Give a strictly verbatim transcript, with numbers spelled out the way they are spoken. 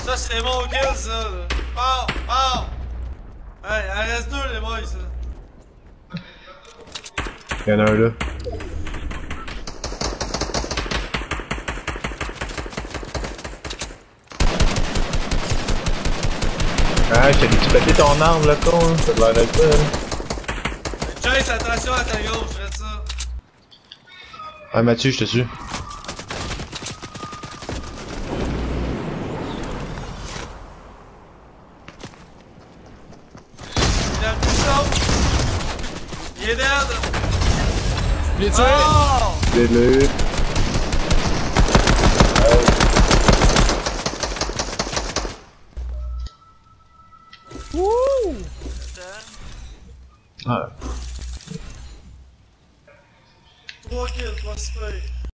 Ça, c'est mon kill, ça, là. Pow! Pow! Hey, il en reste deux, les boys, ça. Y'en a un là. Ah, je t'allais-tu péter ton arme, là, con? Ça te l'air d'être ça, hein? Chase, attention à ta gauche, faites ça. Ah, Mathieu, je te suis. Il a le couteau. Il est dead. Je l'ai tué! Oh! Désolé. Wouh! Ah. trois kills, pas super.